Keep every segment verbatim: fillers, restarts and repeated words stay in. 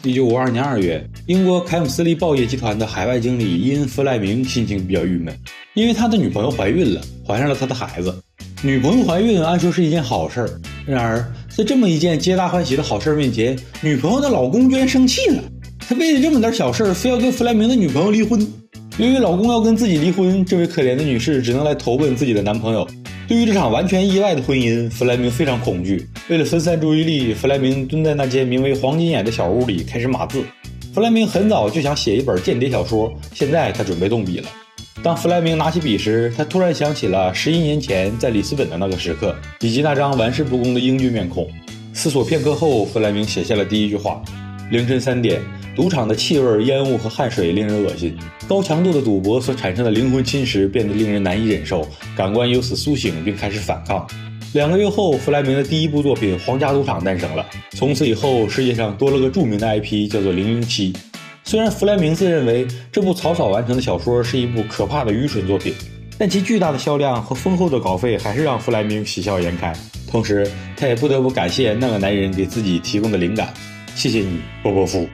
一九五二年二月，英国凯姆斯利报业集团的海外经理伊恩·弗莱明心情比较郁闷，因为他的女朋友怀孕了，怀上了他的孩子。女朋友怀孕按说是一件好事儿，然而在这么一件皆大欢喜的好事面前，女朋友的老公居然生气了。他为了这么点小事非要跟弗莱明的女朋友离婚。由于老公要跟自己离婚，这位可怜的女士只能来投奔自己的男朋友。对于这场完全意外的婚姻，弗莱明非常恐惧。为了分散注意力，弗莱明蹲在那间名为黄金眼的小屋里开始码字。弗莱明很早就想写一本间谍小说，现在他准备动笔了。当弗莱明拿起笔时，他突然想起了十一年前在里斯本的那个时刻，以及那张玩世不恭的英俊面孔。思索片刻后，弗莱明写下了第一句话：凌晨三点，赌场的气味、烟雾和汗水令人恶心，高强度的赌博所产生的灵魂侵蚀变得令人难以忍受，感官由此苏醒并开始反抗。两个月后，弗莱明的第一部作品《皇家赌场》诞生了。从此以后，世界上多了个著名的 I P， 叫做零零七。虽然弗莱明自认为这部草草完成的小说是一部可怕的愚蠢作品，但其巨大的销量和丰厚的稿费还是让弗莱明喜笑颜开。同时，他也不得不感谢那个男人给自己提供的灵感。谢谢你，波波夫。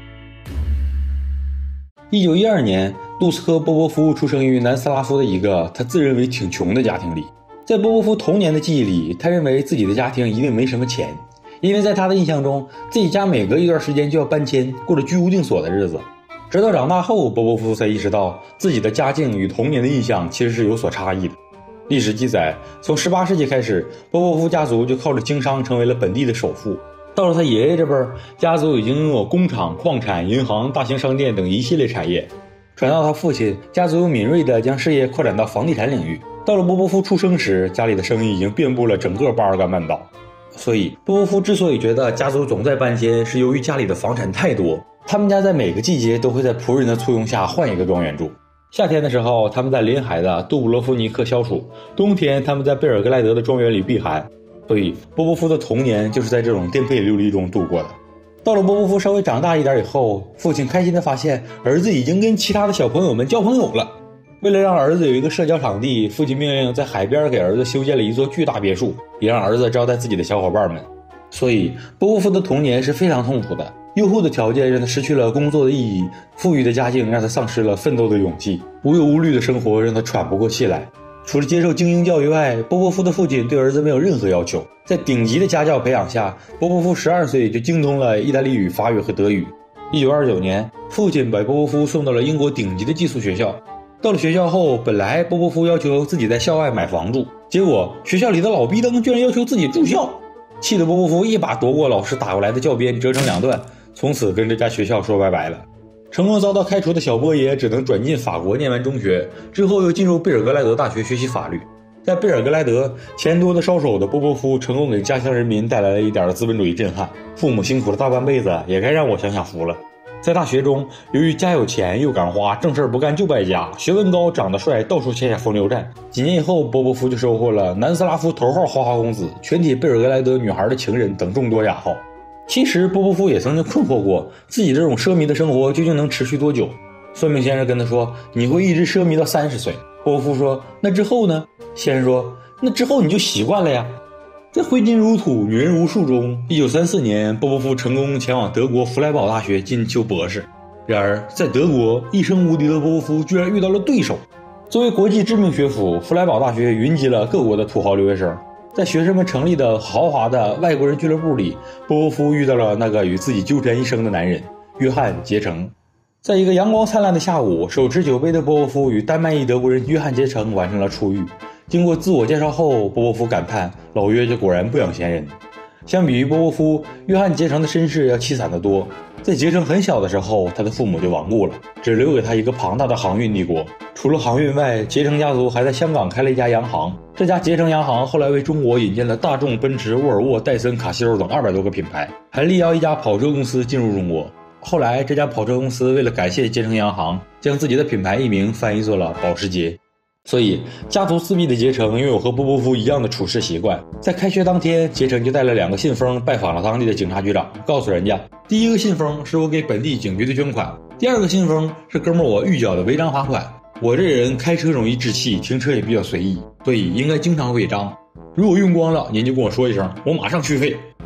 一九一二年，杜斯科·波波夫出生于南斯拉夫的一个他自认为挺穷的家庭里。在波波夫童年的记忆里，他认为自己的家庭一定没什么钱，因为在他的印象中，自己家每隔一段时间就要搬迁，过着居无定所的日子。直到长大后，波波夫才意识到自己的家境与童年的印象其实是有所差异的。历史记载，从十八世纪开始，波波夫家族就靠着经商成为了本地的首富。到了他爷爷这辈，家族已经拥有工厂、矿产、银行、大型商店等一系列产业。传到他父亲，家族又敏锐地将事业扩展到房地产领域。到了波波夫出生时，家里的生意已经遍布了整个巴尔干半岛。所以波波夫之所以觉得家族总在搬迁，是由于家里的房产太多，他们家在每个季节都会在仆人的簇拥下换一个庄园住。夏天的时候，他们在临海的杜布罗夫尼克消暑；冬天，他们在贝尔格莱德的庄园里避寒。所以波波夫的童年就是在这种颠沛流离中度过的。到了波波夫稍微长大一点以后，父亲开心地发现儿子已经跟其他的小朋友们交朋友了。为了让儿子有一个社交场地，父亲命令在海边给儿子修建了一座巨大别墅，也让儿子招待自己的小伙伴们。所以波波夫的童年是非常痛苦的。优厚的条件让他失去了工作的意义，富裕的家境让他丧失了奋斗的勇气，无忧无虑的生活让他喘不过气来。除了接受精英教育外，波波夫的父亲对儿子没有任何要求。在顶级的家教培养下，波波夫十二岁就精通了意大利语、法语和德语。一九二九年，父亲把波波夫送到了英国顶级的寄宿学校。到了学校后，本来波波夫要求自己在校外买房住，结果学校里的老逼灯居然要求自己住校，气得波波夫一把夺过老师打过来的教鞭，折成两段，从此跟这家学校说拜拜了。成功遭到开除的小波爷只能转进法国念完中学，之后又进入贝尔格莱德大学学习法律。在贝尔格莱德，钱多的烧手的波波夫成功给家乡人民带来了一点资本主义震撼。父母辛苦了大半辈子，也该让我享享福了。在大学中，由于家有钱又敢花，正事不干就败家，学问高长得帅，到处签下风流债。几年以后，波波夫就收获了南斯拉夫头号花花公子、全体贝尔格莱德女孩的情人等众多雅号。其实波波夫也曾经困惑过，自己这种奢靡的生活究竟能持续多久。算命先生跟他说，你会一直奢靡到三十岁。波波夫说，那之后呢？先生说，那之后你就习惯了呀。在挥金如土、女人无数中，一九三四年，波波夫成功前往德国弗莱堡大学进修博士。然而，在德国，一生无敌的波波夫居然遇到了对手。作为国际知名学府，弗莱堡大学云集了各国的土豪留学生。在学生们成立的豪华的外国人俱乐部里，波波夫遇到了那个与自己纠缠一生的男人约翰·杰成。在一个阳光灿烂的下午，手持酒杯的波波夫与丹麦裔德国人约翰·杰成完成了初遇。经过自我介绍后，波波夫感叹老约这果然不养闲人。相比于波波夫，约翰·杰成的身世要凄惨得多。在杰成很小的时候，他的父母就亡故了，只留给他一个庞大的航运帝国。除了航运外，杰成家族还在香港开了一家洋行。这家杰成洋行后来为中国引进了大众、奔驰、沃尔沃、戴森、卡西欧等二百多个品牌，还力邀一家跑车公司进入中国。后来这家跑车公司为了感谢杰成洋行，将自己的品牌译名翻译做了保时捷。所以家族四壁的杰成拥有和波波夫一样的处事习惯。在开学当天，杰成就带了两个信封拜访了当地的警察局长，告诉人家，第一个信封是我给本地警局的捐款，第二个信封是哥们我预缴的违章罚款。我这人开车容易置气，停车也比较随意，所以应该经常违章。如果用光了，您就跟我说一声，我马上续费。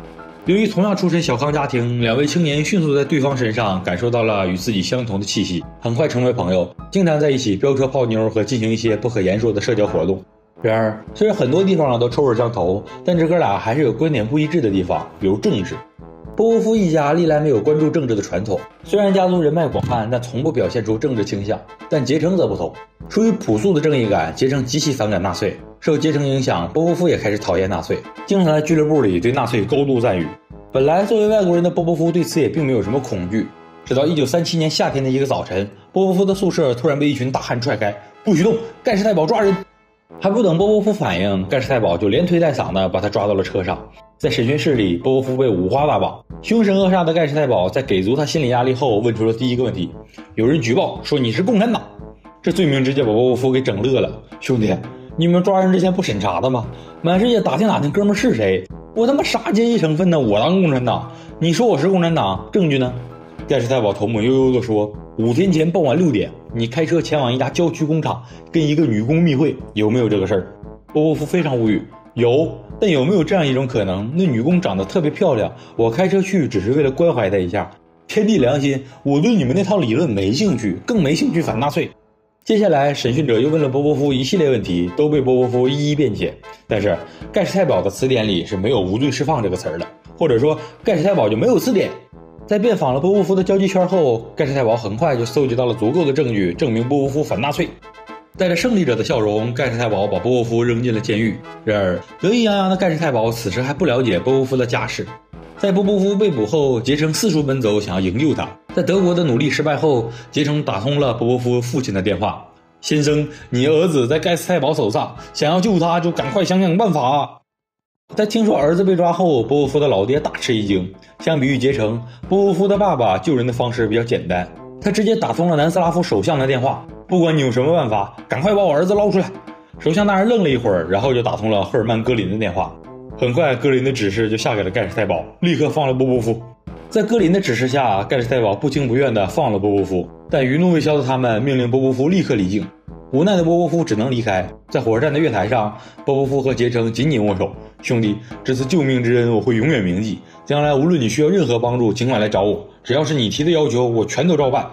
由于同样出身小康家庭，两位青年迅速在对方身上感受到了与自己相同的气息，很快成为朋友，经常在一起飙车泡妞和进行一些不可言说的社交活动。然而，虽然很多地方都臭味相投，但这哥俩还是有观点不一致的地方，比如政治。波波夫一家历来没有关注政治的传统，虽然家族人脉广泛，但从不表现出政治倾向。但杰成则不同，出于朴素的正义感，杰成极其反感纳粹。受杰成影响，波波夫也开始讨厌纳粹，经常在俱乐部里对纳粹高度赞誉。本来作为外国人的波波夫对此也并没有什么恐惧，直到一九三七年夏天的一个早晨，波波夫的宿舍突然被一群大汉踹开，不许动，盖世太保抓人。还不等波波夫反应，盖世太保就连推带搡的把他抓到了车上。在审讯室里，波波夫被五花大绑，凶神恶煞的盖世太保在给足他心理压力后，问出了第一个问题：有人举报说你是共产党。这罪名直接把波波夫给整乐了。兄弟，你们抓人之前不审查的吗？满世界打听打听哥们是谁，我他妈啥阶级成分呢？我当共产党，你说我是共产党，证据呢？盖世太保头抹悠悠地说，五天前傍晚六点，你开车前往一家郊区工厂，跟一个女工密会，有没有这个事儿？波波夫非常无语，有，但有没有这样一种可能，那女工长得特别漂亮，我开车去只是为了关怀她一下，天地良心，我对你们那套理论没兴趣，更没兴趣反纳粹。接下来审讯者又问了波波夫一系列问题，都被波波夫一一辩解。但是盖世太保的词典里是没有无罪释放这个词儿的，或者说盖世太保就没有词典。在遍访了波波夫的交际圈后，盖世太保很快就搜集到了足够的证据，证明波波夫反纳粹。带着胜利者的笑容，盖世太保把波波夫扔进了监狱。然而得意洋洋的盖世太保此时还不了解波波夫的家世。在波波夫被捕后，杰成四处奔走，想要营救他。在德国的努力失败后，杰成打通了波波夫父亲的电话：先生，你儿子在盖世太保手上，想要救他就赶快想想办法。在听说儿子被抓后，波波夫的老爹大吃一惊。相比于杰成，波波夫的爸爸救人的方式比较简单，他直接打通了南斯拉夫首相的电话，不管你有什么办法，赶快把我儿子捞出来。首相大人愣了一会儿，然后就打通了赫尔曼·戈林的电话。很快，戈林的指示就下给了盖世太保，立刻放了波波夫。在戈林的指示下，盖世太保不情不愿地放了波波夫，但余怒未消的他们命令波波夫立刻离境。无奈的波波夫只能离开。在火车站的月台上，波波夫和杰成紧紧握手。兄弟，这次救命之恩我会永远铭记，将来无论你需要任何帮助，尽管来找我，只要是你提的要求，我全都照办。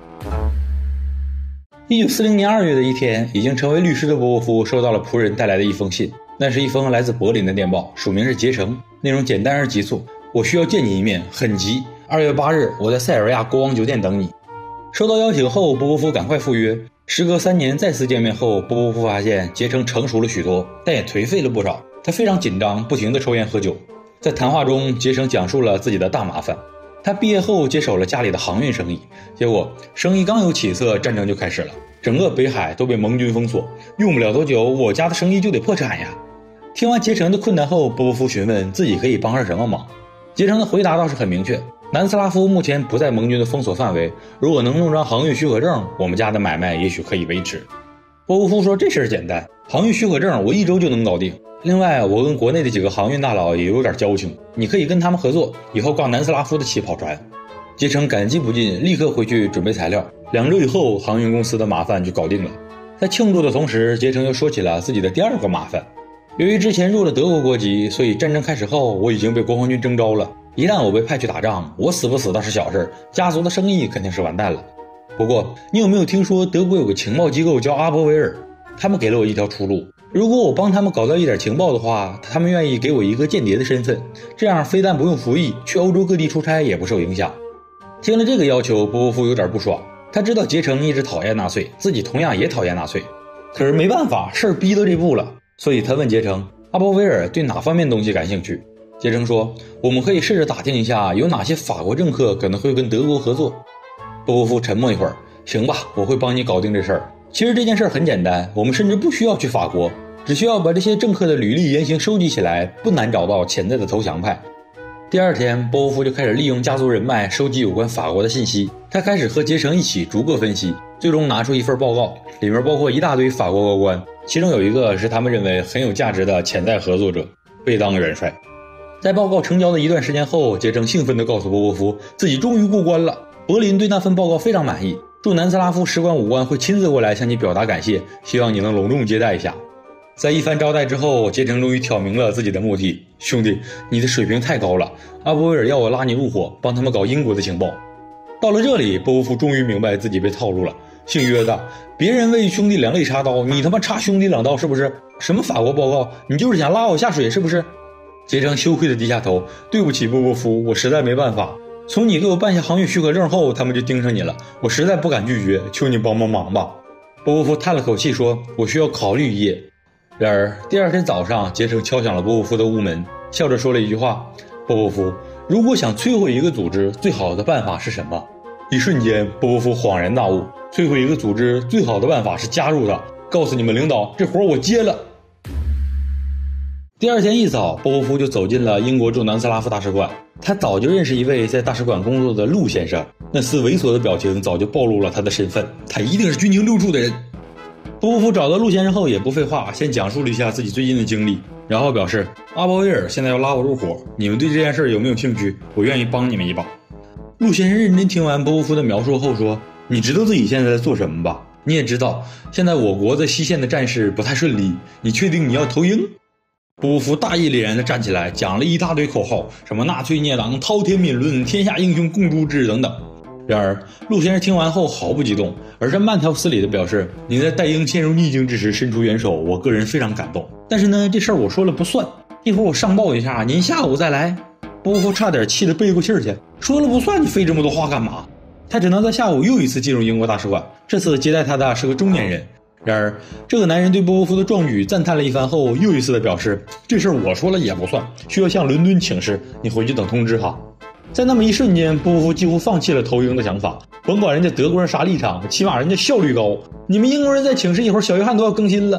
一九四零年二月的一天，已经成为律师的波波夫收到了仆人带来的一封信，那是一封来自柏林的电报，署名是杰成，内容简单而急促：我需要见你一面，很急。二月八日，我在塞尔维亚国王酒店等你。收到邀请后，波波夫赶快赴约。时隔三年再次见面后，波波夫发现杰成成熟了许多，但也颓废了不少。他非常紧张，不停地抽烟喝酒。在谈话中，杰成讲述了自己的大麻烦。他毕业后接手了家里的航运生意，结果生意刚有起色，战争就开始了，整个北海都被盟军封锁，用不了多久，我家的生意就得破产呀。听完杰成的困难后，波波夫询问自己可以帮上什么忙。杰成的回答倒是很明确，南斯拉夫目前不在盟军的封锁范围，如果能弄张航运许可证，我们家的买卖也许可以维持。波波夫说这事儿简单，航运许可证我一周就能搞定。另外，我跟国内的几个航运大佬也有点交情，你可以跟他们合作，以后挂南斯拉夫的旗跑船。杰成感激不尽，立刻回去准备材料。两周以后，航运公司的麻烦就搞定了。在庆祝的同时，杰成又说起了自己的第二个麻烦。由于之前入了德国国籍，所以战争开始后，我已经被国防军征召了。一旦我被派去打仗，我死不死倒是小事，家族的生意肯定是完蛋了。不过，你有没有听说德国有个情报机构叫阿伯维尔？他们给了我一条出路，如果我帮他们搞到一点情报的话，他们愿意给我一个间谍的身份，这样非但不用服役，去欧洲各地出差也不受影响。听了这个要求，波波夫有点不爽。他知道杰成一直讨厌纳粹，自己同样也讨厌纳粹，可是没办法，事儿逼到这步了，所以他问杰成，阿伯维尔对哪方面东西感兴趣？杰成说，我们可以试着打听一下有哪些法国政客可能会跟德国合作。波波夫沉默一会儿，行吧，我会帮你搞定这事儿。其实这件事儿很简单，我们甚至不需要去法国，只需要把这些政客的履历言行收集起来，不难找到潜在的投降派。第二天，波波夫就开始利用家族人脉收集有关法国的信息。他开始和杰成一起逐个分析，最终拿出一份报告，里面包括一大堆法国高官，其中有一个是他们认为很有价值的潜在合作者——贝当元帅。在报告成交的一段时间后，杰成兴奋地告诉波波夫，自己终于过关了。柏林对那份报告非常满意，驻南斯拉夫使馆武官会亲自过来向你表达感谢，希望你能隆重接待一下。 在一番招待之后，杰成终于挑明了自己的目的。兄弟，你的水平太高了，阿波威尔要我拉你入伙，帮他们搞英国的情报。到了这里，波波夫终于明白自己被套路了。姓约的，别人为兄弟两肋插刀，你他妈插兄弟两刀是不是？什么法国报告，你就是想拉我下水是不是？杰成羞愧地低下头，对不起波波夫，我实在没办法。从你给我办下航运许可证后，他们就盯上你了，我实在不敢拒绝，求你帮帮忙吧。波波夫叹了口气说，我需要考虑一夜。然而第二天早上，杰成敲响了波波夫的屋门，笑着说了一句话，波波夫，如果想摧毁一个组织，最好的办法是什么？一瞬间，波波夫恍然大悟，摧毁一个组织最好的办法是加入它，告诉你们领导，这活我接了。第二天一早，波波夫就走进了英国驻南斯拉夫大使馆。他早就认识一位在大使馆工作的陆先生，那丝猥琐的表情早就暴露了他的身份，他一定是军情六处的人。波波夫找到陆先生后也不废话，先讲述了一下自己最近的经历，然后表示阿波威尔现在要拉我入伙，你们对这件事有没有兴趣？我愿意帮你们一把。陆先生认真听完波波夫的描述后说，你知道自己现在在做什么吧？你也知道现在我国在西线的战事不太顺利，你确定你要投鹰？波波夫大义凛然地站起来，讲了一大堆口号，什么纳粹孽党、滔天悯论、天下英雄共诛之等等。然而陆先生听完后毫不激动，而是慢条斯理地表示，您在待鹰陷入逆境之时伸出援手，我个人非常感动，但是呢，这事儿我说了不算，一会儿我上报一下，您下午再来。波波夫差点气得背过气儿去，说了不算，你费这么多话干嘛？他只能在下午又一次进入英国大使馆，这次接待他的是个中年人。然而这个男人对波波夫的壮举赞叹了一番后，又一次的表示，这事儿我说了也不算，需要向伦敦请示，你回去等通知哈。在那么一瞬间，波波夫几乎放弃了投鹰的想法，甭管人家德国人啥立场，起码人家效率高，你们英国人再请示一会儿，小约翰都要更新了。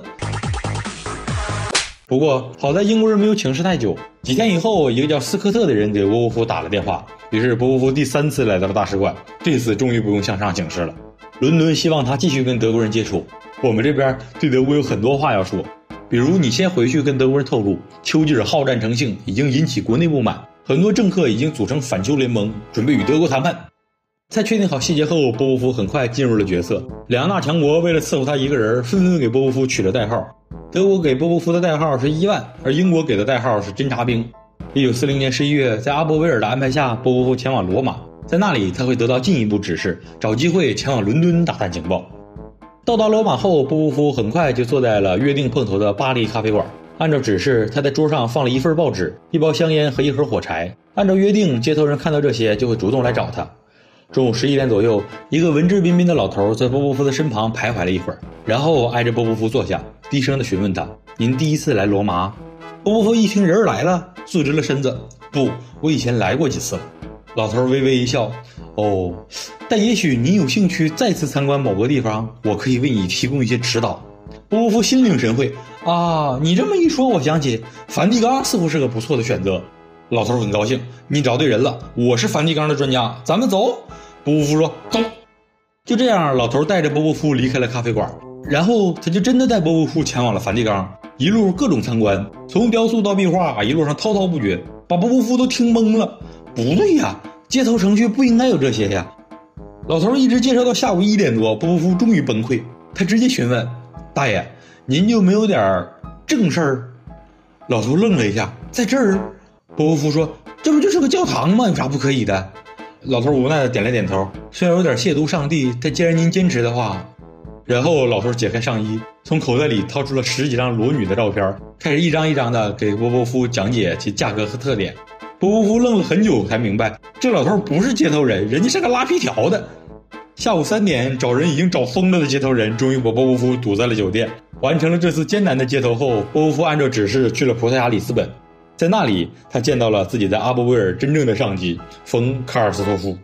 不过好在英国人没有请示太久，几天以后，一个叫斯科特的人给波波夫打了电话，于是波波夫第三次来到了大使馆，这次终于不用向上请示了。伦敦希望他继续跟德国人接触，我们这边对德国有很多话要说，比如你先回去跟德国人透露，丘吉尔好战成性已经引起国内不满，很多政客已经组成反丘联盟，准备与德国谈判。在确定好细节后，波波夫很快进入了角色，两大强国为了伺候他一个人，纷纷给波波夫取了代号。德国给波波夫的代号是伊万，而英国给的代号是侦察兵。一九四零年十一月，在阿波威尔的安排下，波波夫前往罗马，在那里他会得到进一步指示，找机会前往伦敦打探情报。到达罗马后，波波夫很快就坐在了约定碰头的巴黎咖啡馆。按照指示，他在桌上放了一份报纸、一包香烟和一盒火柴。按照约定，接头人看到这些就会主动来找他。中午十一点左右，一个文质彬彬的老头在波波夫的身旁徘徊了一会儿，然后挨着波波夫坐下，低声地询问他：“您第一次来罗马？”波波夫一听人来了，坐直了身子：“不，我以前来过几次了。”老头微微一笑：“哦，但也许您有兴趣再次参观某个地方，我可以为你提供一些指导。”波波夫心领神会：“啊，你这么一说，我想起梵蒂冈似乎是个不错的选择。”老头很高兴：“你找对人了，我是梵蒂冈的专家，咱们走。”波波夫说：“走。”就这样，老头带着波波夫离开了咖啡馆，然后他就真的带波波夫前往了梵蒂冈，一路各种参观，从雕塑到壁画，一路上滔滔不绝，把波波夫都听懵了。不对呀，街头程序不应该有这些呀！老头一直介绍到下午一点多，波波夫终于崩溃，他直接询问：“大爷，您就没有点正事儿？”老头愣了一下：“在这儿？”波波夫说：“这不就是个教堂吗？有啥不可以的？”老头无奈的点了点头，虽然有点亵渎上帝，但既然您坚持的话。然后老头解开上衣，从口袋里掏出了十几张裸女的照片，开始一张一张的给波波夫讲解其价格和特点。波波夫愣了很久才明白，这老头不是街头人，人家是个拉皮条的。下午三点，找人已经找疯了的街头人终于把波波夫堵在了酒店。完成了这次艰难的接头后，波波夫按照指示去了葡萄牙里斯本。在那里，他见到了自己在阿波威尔真正的上级冯·卡尔斯托夫。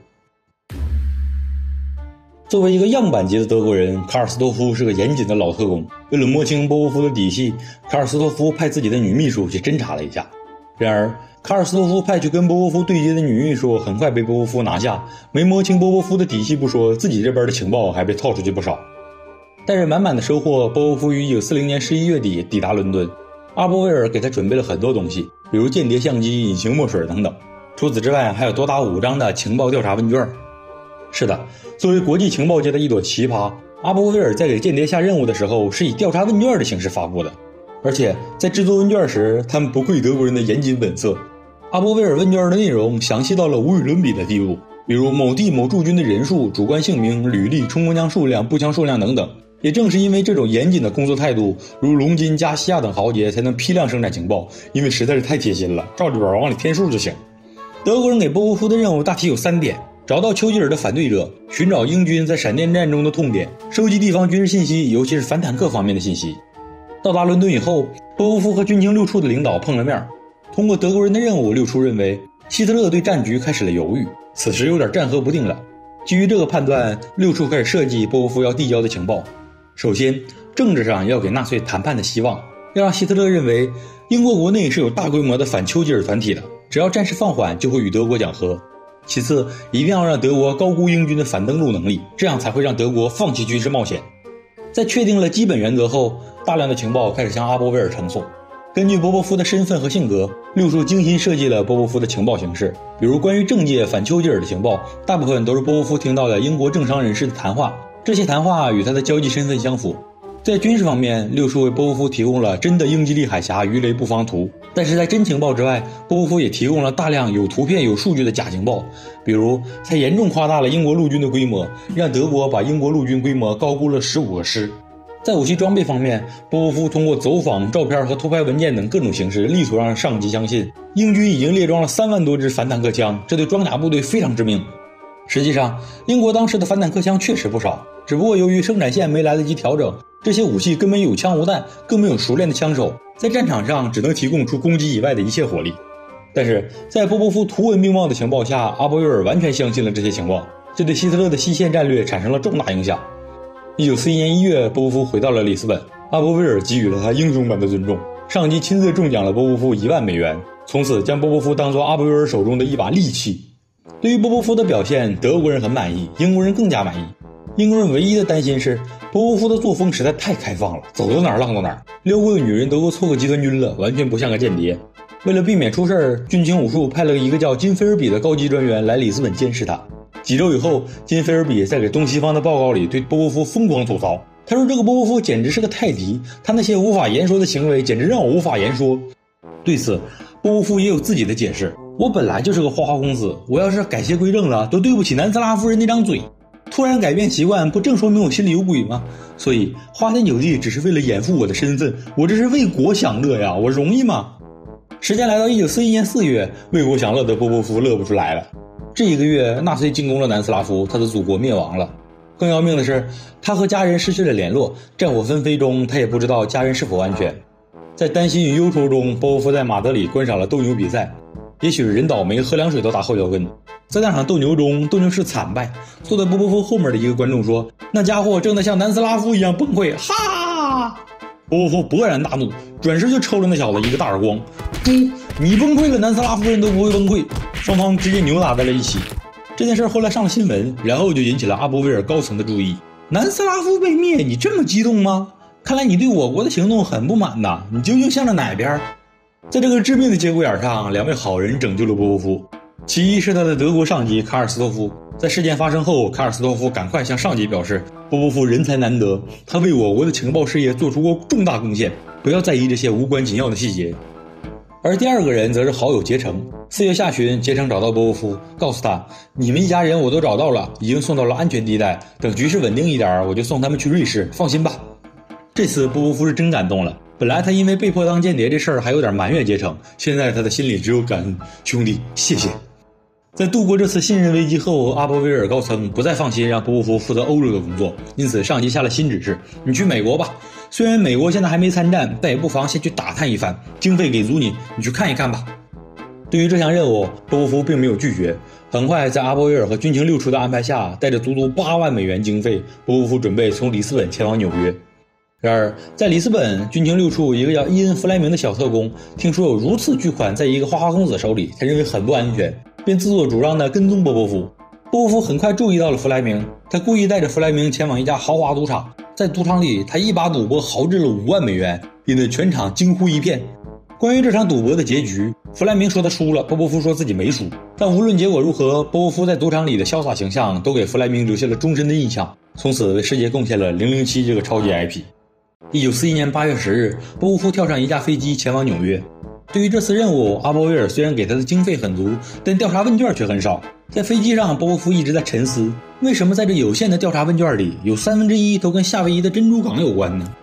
作为一个样板级的德国人，卡尔斯托夫是个严谨的老特工。为了摸清波波夫的底细，卡尔斯托夫派自己的女秘书去侦查了一下。然而卡尔斯托夫派去跟波波夫对接的女秘书很快被波波夫拿下，没摸清波波夫的底细不说，自己这边的情报还被套出去不少。带着满满的收获，波波夫于一九四零年十一月底抵达伦敦。阿波威尔给他准备了很多东西，比如间谍相机、隐形墨水等等。除此之外，还有多达五张的情报调查问卷。是的，作为国际情报界的一朵奇葩，阿波威尔在给间谍下任务的时候是以调查问卷的形式发布的。 而且在制作问卷时，他们不愧德国人的严谨本色。阿波威尔问卷的内容详细到了无与伦比的地步，比如某地某驻军的人数、主观姓名、履历、冲锋枪数量、步枪数量等等。也正是因为这种严谨的工作态度，如龙金、加西亚等豪杰才能批量生产情报，因为实在是太贴心了，照着表往里填数就行。德国人给波波夫的任务大体有三点：找到丘吉尔的反对者，寻找英军在闪电战中的痛点，收集地方军事信息，尤其是反坦克方面的信息。到达伦敦以后，波波夫和军情六处的领导碰了面。通过德国人的任务，六处认为希特勒对战局开始了犹豫，此时有点战合不定了。基于这个判断，六处开始设计波波夫要递交的情报。首先，政治上要给纳粹谈判的希望，要让希特勒认为英国国内是有大规模的反丘吉尔团体的，只要战事放缓就会与德国讲和。其次，一定要让德国高估英军的反登陆能力，这样才会让德国放弃军事冒险。在确定了基本原则后，大量的情报开始向阿波威尔呈送。根据波波夫的身份和性格，六处精心设计了波波夫的情报形式，比如关于政界反丘吉尔的情报，大部分都是波波夫听到的英国政商人士的谈话，这些谈话与他的交际身份相符。在军事方面，六处为波波夫提供了真的英吉利海峡鱼雷布防图，但是在真情报之外，波波夫也提供了大量有图片有数据的假情报，比如他严重夸大了英国陆军的规模，让德国把英国陆军规模高估了十五个师。在武器装备方面，波波夫通过走访、照片和偷拍文件等各种形式，力图让上级相信英军已经列装了三万多支反坦克枪，这对装甲部队非常致命。实际上，英国当时的反坦克枪确实不少，只不过由于生产线没来得及调整，这些武器根本有枪无弹，更没有熟练的枪手，在战场上只能提供出攻击以外的一切火力。但是在波波夫图文并茂的情报下，阿波威尔完全相信了这些情报，这对希特勒的西线战略产生了重大影响。一九四一年一月，波波夫回到了里斯本，阿波威尔给予了他英雄般的尊重，上级亲自中奖了波波夫一万美元，从此将波波夫当作阿波威尔手中的一把利器。对于波波夫的表现，德国人很满意，英国人更加满意。英国人唯一的担心是波波夫的作风实在太开放了，走到哪儿浪到哪儿，撩过的女人都够凑个集团军了，完全不像个间谍。为了避免出事儿，军情五处派了一个叫金菲尔比的高级专员来里斯本监视他。几周以后，金菲尔比在给东西方的报告里对波波夫疯狂吐槽，他说这个波波夫简直是个泰迪，他那些无法言说的行为简直让我无法言说。对此，波波夫也有自己的解释，我本来就是个花花公子，我要是改邪归正了，都对不起南斯拉夫人那张嘴，突然改变习惯，不正说明我心里有鬼吗？所以花天酒地只是为了掩护我的身份，我这是为国享乐呀，我容易吗？时间来到一九四一年四月，为国享乐的波波夫乐不出来了。这一个月，纳粹进攻了南斯拉夫，他的祖国灭亡了。更要命的是，他和家人失去了联络，战火纷飞中，他也不知道家人是否安全。在担心与忧愁中，波波夫在马德里观赏了斗牛比赛。也许人倒霉，喝凉水都打后脚跟。在那场斗牛中，斗牛士惨败。坐在波波夫后面的一个观众说：“那家伙正在像南斯拉夫一样崩溃。”哈！波波夫勃然大怒，转身就抽了那小子一个大耳光。猪，你崩溃了，南斯拉夫人都不会崩溃。双方直接扭打在了一起。这件事后来上了新闻，然后就引起了阿波威尔高层的注意。南斯拉夫被灭，你这么激动吗？看来你对我国的行动很不满呐，你究竟向着哪边？在这个致命的节骨眼上，两位好人拯救了波波夫。其一是他的德国上级卡尔斯托夫，在事件发生后，卡尔斯托夫赶快向上级表示，波波夫人才难得，他为我国的情报事业做出过重大贡献，不要在意这些无关紧要的细节。而第二个人则是好友结成。四月下旬，结成找到波波夫，告诉他，你们一家人我都找到了，已经送到了安全地带，等局势稳定一点，我就送他们去瑞士，放心吧。这次波波夫是真感动了，本来他因为被迫当间谍这事儿还有点埋怨结成，现在他的心里只有感恩，兄弟谢谢。在度过这次信任危机后，阿波威尔高层不再放心让波波夫负责欧洲的工作，因此上级下了新指示，你去美国吧，虽然美国现在还没参战，但也不妨先去打探一番，经费给足你，你去看一看吧。对于这项任务，波波夫并没有拒绝。很快，在阿波威尔和军情六处的安排下，带着足足八万美元经费，波波夫准备从里斯本前往纽约。然而，在里斯本，军情六处一个叫伊恩·弗莱明的小特工，听说有如此巨款在一个花花公子手里，他认为很不安全，便自作主张地跟踪波波夫。波波夫很快注意到了弗莱明，他故意带着弗莱明前往一家豪华赌场，在赌场里，他一把赌博豪掷了五万美元，引得全场惊呼一片。关于这场赌博的结局，弗莱明说他输了，波波夫说自己没输。但无论结果如何，波波夫在赌场里的潇洒形象都给弗莱明留下了终身的印象，从此为世界贡献了零零七这个超级 I P。 一九四一年八月十日，波波夫跳上一架飞机前往纽约。对于这次任务，阿波威尔虽然给他的经费很足，但调查问卷却很少。在飞机上，波波夫一直在沉思，为什么在这有限的调查问卷里，有三分之一都跟夏威夷的珍珠港有关呢？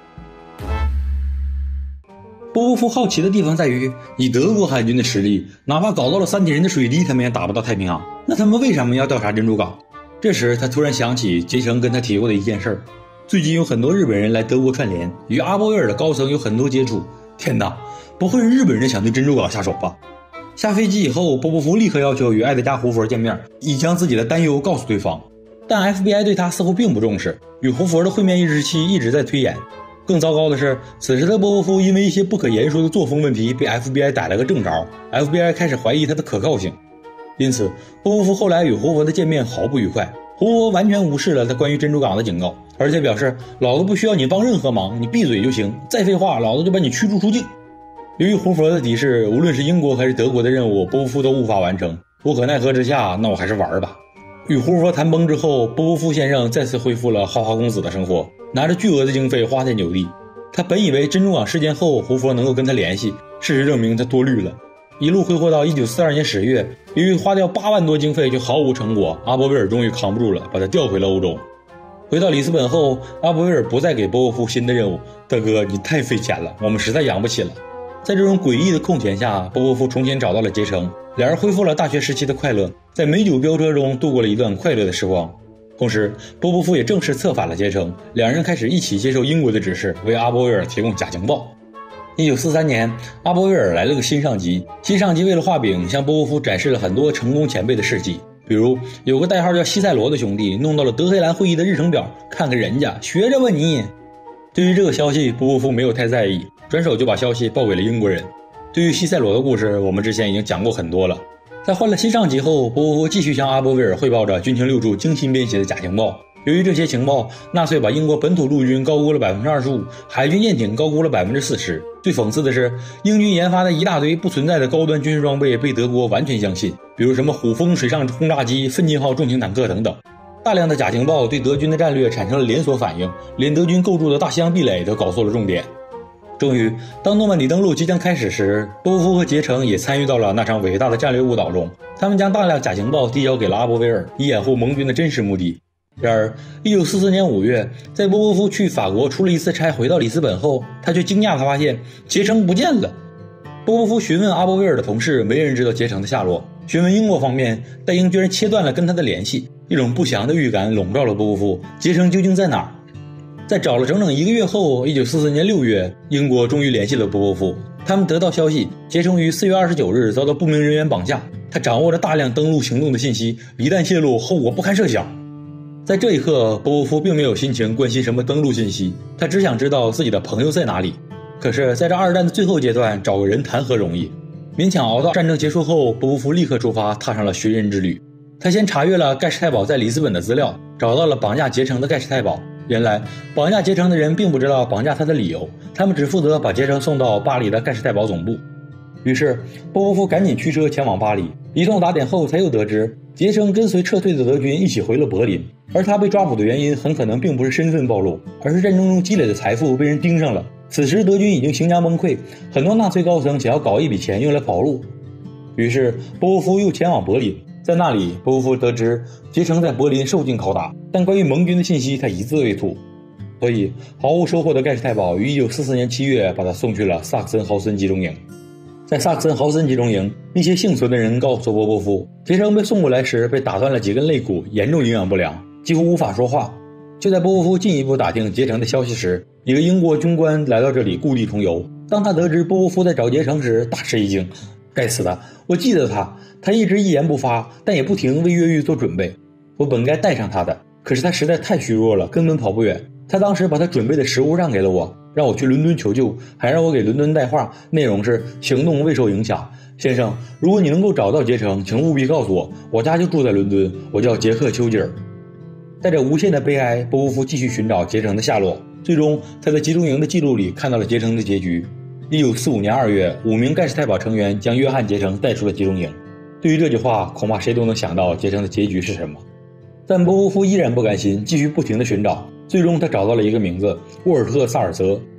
波波夫好奇的地方在于，以德国海军的实力，哪怕搞到了三体人的水滴，他们也打不到太平洋。那他们为什么要调查珍珠港？这时他突然想起杰成跟他提过的一件事儿。最近有很多日本人来德国串联，与阿波威尔的高层有很多接触。天哪，不会是日本人想对珍珠港下手吧？下飞机以后，波波夫立刻要求与艾德加·胡佛见面，以将自己的担忧告诉对方。但 F B I 对他似乎并不重视，与胡佛的会面日期一直在推延。更糟糕的是，此时的波波夫因为一些不可言说的作风问题被 F B I 逮了个正着 ，F B I 开始怀疑他的可靠性。因此，波波夫后来与胡佛的见面毫不愉快。胡佛完全无视了他关于珍珠港的警告，而且表示老子不需要你帮任何忙，你闭嘴就行，再废话老子就把你驱逐出境。由于胡佛的敌视，无论是英国还是德国的任务，波波夫都无法完成。无可奈何之下，那我还是玩吧。与胡佛谈崩之后，波波夫先生再次恢复了花花公子的生活，拿着巨额的经费花天酒地。他本以为珍珠港事件后胡佛能够跟他联系，事实证明他多虑了。一路挥霍到一九四二年十月，由于花掉八万多经费就毫无成果，阿波威尔终于扛不住了，把他调回了欧洲。回到里斯本后，阿波威尔不再给波波夫新的任务。大哥，你太费钱了，我们实在养不起了。在这种诡异的空闲下，波波夫重新找到了杰成，两人恢复了大学时期的快乐，在美酒飙车中度过了一段快乐的时光。同时，波波夫也正式策反了杰成，两人开始一起接受英国的指示，为阿波威尔提供假情报。一九四三年，阿波威尔来了个新上级，新上级为了画饼，向波波夫展示了很多成功前辈的事迹，比如有个代号叫西塞罗的兄弟弄到了德黑兰会议的日程表，看看人家，学着吧你。对于这个消息，波波夫没有太在意，转手就把消息报给了英国人。对于西塞罗的故事，我们之前已经讲过很多了。在换了新上级后，波波夫继续向阿波威尔汇报着军情六处精心编写的假情报。由于这些情报，纳粹把英国本土陆军高估了 百分之二十五， 海军舰艇高估了 百分之四十。 最讽刺的是，英军研发的一大堆不存在的高端军事装备被德国完全相信，比如什么虎风水上轰炸机、奋进号重型坦克等等。大量的假情报对德军的战略产生了连锁反应，连德军构筑的大西洋壁垒都搞错了重点。终于，当诺曼底登陆即将开始时，波波夫和杰成也参与到了那场伟大的战略误导中。他们将大量假情报递交给了阿波威尔，以掩护盟军的真实目的。然而一九四四年五月，在波波夫去法国出了一次差回到里斯本后，他却惊讶地发现杰成不见了。波波夫询问阿波威尔的同事，没人知道杰成的下落。询问英国方面，戴英居然切断了跟他的联系。一种不祥的预感笼罩了波波夫，杰成究竟在哪儿？在找了整整一个月后，一九四四年六月，英国终于联系了波波夫。他们得到消息，杰成于四月二十九日遭到不明人员绑架，他掌握着大量登陆行动的信息，一旦泄露，后果不堪设想。在这一刻，波波夫并没有心情关心什么登陆信息，他只想知道自己的朋友在哪里。可是在这二战的最后阶段，找个人谈何容易？勉强熬到战争结束后，波波夫立刻出发，踏上了寻人之旅。他先查阅了盖世太保在里斯本的资料，找到了绑架杰成的盖世太保。原来绑架杰成的人并不知道绑架他的理由，他们只负责把杰成送到巴黎的盖世太保总部。于是波波夫赶紧驱车前往巴黎，一通打点后才又得知杰成跟随撤退的德军一起回了柏林，而他被抓捕的原因很可能并不是身份暴露，而是战争中积累的财富被人盯上了。此时德军已经行将崩溃，很多纳粹高层想要搞一笔钱用来跑路。于是波波夫又前往柏林，在那里波波夫得知杰成在柏林受尽拷打，但关于盟军的信息他一字未吐。所以毫无收获的盖世太保于一九四四年七月把他送去了萨克森豪森集中营。在萨克森豪森集中营，那些幸存的人告诉波波夫，杰成被送过来时被打断了几根肋骨，严重营养不良，几乎无法说话。就在波波夫进一步打听杰成的消息时，一个英国军官来到这里故地重游。当他得知波波夫在找杰成时，大吃一惊。该死的，我记得他，他一直一言不发，但也不停为越狱做准备。我本该带上他的，可是他实在太虚弱了，根本跑不远。他当时把他准备的食物让给了我，让我去伦敦求救，还让我给伦敦带话，内容是行动未受影响。先生，如果你能够找到杰成，请务必告诉我，我家就住在伦敦，我叫杰克·丘吉尔。带着无限的悲哀，波波夫继续寻找杰成的下落。最终他在集中营的记录里看到了杰成的结局。一九四五年二月，五名盖世太保成员将约翰·杰成带出了集中营。对于这句话，恐怕谁都能想到杰成的结局是什么。但波波夫依然不甘心，继续不停地寻找。最终他找到了一个名字，沃尔特·萨尔泽。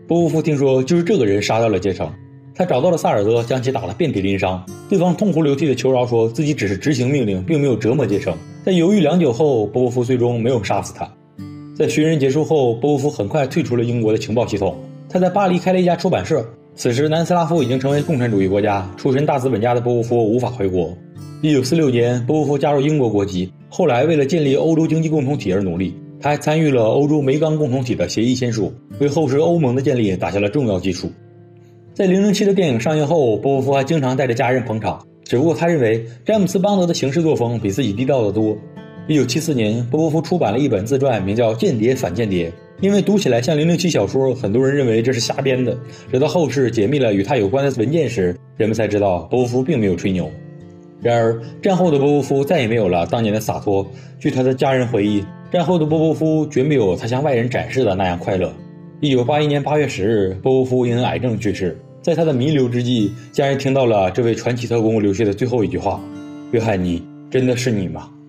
波波夫听说就是这个人杀掉了杰城，他找到了萨尔德，将其打得遍体鳞伤。对方痛哭流涕的求饶，说自己只是执行命令，并没有折磨杰城。在犹豫良久后，波波夫最终没有杀死他。在寻人结束后，波波夫很快退出了英国的情报系统。他在巴黎开了一家出版社。此时南斯拉夫已经成为共产主义国家，出身大资本家的波波夫无法回国。一九四六年，波波夫加入英国国籍，后来为了建立欧洲经济共同体而努力。他还参与了欧洲煤钢共同体的协议签署，为后世欧盟的建立打下了重要基础。在零零七的电影上映后，波波夫还经常带着家人捧场，只不过他认为詹姆斯邦德的行事作风比自己低调得多。一九七四年，波波夫出版了一本自传，名叫《间谍反间谍》。因为读起来像零零七小说，很多人认为这是瞎编的。直到后世解密了与他有关的文件时，人们才知道波波夫并没有吹牛。然而，战后的波波夫再也没有了当年的洒脱。据他的家人回忆，战后的波波夫绝没有他向外人展示的那样快乐。一九八一年八月十日，波波夫因癌症去世。在他的弥留之际，家人听到了这位传奇特工留下的最后一句话：约翰尼，真的是你吗？